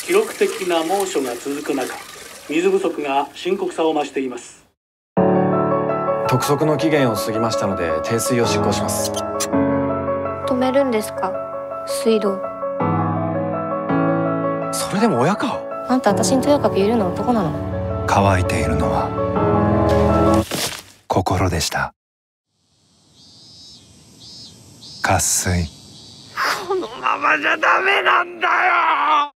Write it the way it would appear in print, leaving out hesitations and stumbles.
記録的な猛暑が続く中、水不足が深刻さを増しています。 督促の期限を過ぎましたので停水を執行します。 止めるんですか、水道。 それでも親か。 あんた私にとやかく言えるような男なの？ 乾いているのは心でした。渇水。 このままじゃダメなんだよ。